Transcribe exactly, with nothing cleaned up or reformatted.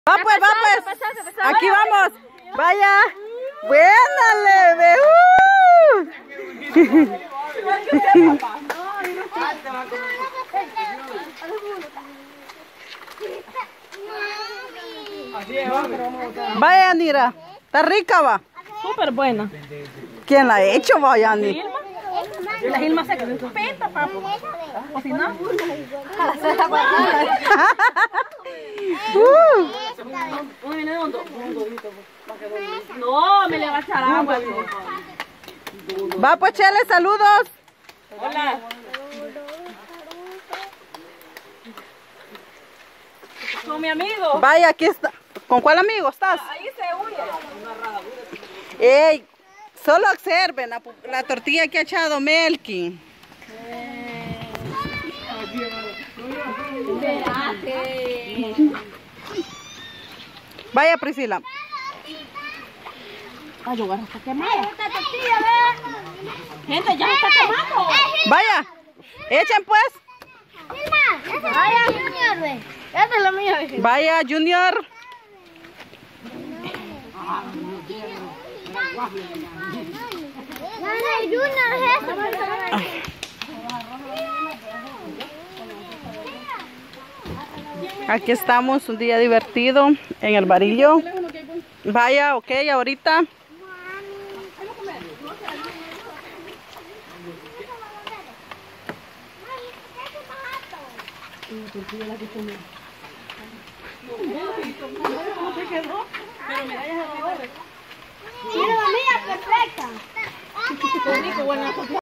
Va pues, va pues. Aquí vamos. Vaya. Buénale, ve. Uh. Vaya, Nira. Está rica, va. Súper buena. ¿Quién la ha hecho, vaya, Nira? La Gilma se quedó penta para cocinar. No, me le va a echar agua. Va pues, Chele, saludos. Hola. Con mi amigo. Vaya, aquí está. ¿Con cuál amigo estás? Ahí se huye. Ey, solo observen la, la tortilla que ha echado Melky. Vaya, Priscila. Ay, yo está quemado. Gente, ya está quemando. Vaya, echen pues. Vaya, Junior, ve. Esta es la mía. Vaya, Junior. Junior es eso. Aquí estamos, un día divertido en el Barillo. Vaya, ok, ahorita. Mira la mía, perfecta.